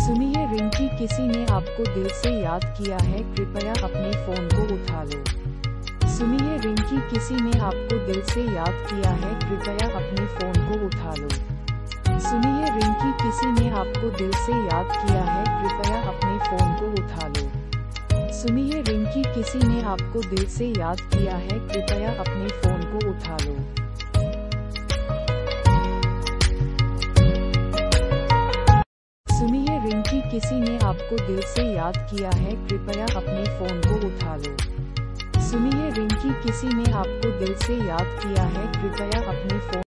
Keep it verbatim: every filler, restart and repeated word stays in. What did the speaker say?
सुनिए रिंकी, किसी ने आपको दिल से याद किया है, कृपया अपने फोन को उठा लो। सुनिए रिंकी, किसी ने आपको दिल से याद किया है, कृपया अपने फोन को उठा लो। सुनिए रिंकी, किसी ने आपको दिल से याद किया है, कृपया अपने फोन को उठा लो। सुनिए रिंकी, किसी ने आपको दिल से याद किया है, कृपया अपने फोन को उठा लो। सुनिए रिंकी, किसी ने आपको दिल से याद किया है, कृपया अपने फोन को उठा लो। सुनिए रिंकी, किसी ने आपको दिल से याद किया है, कृपया अपने फोन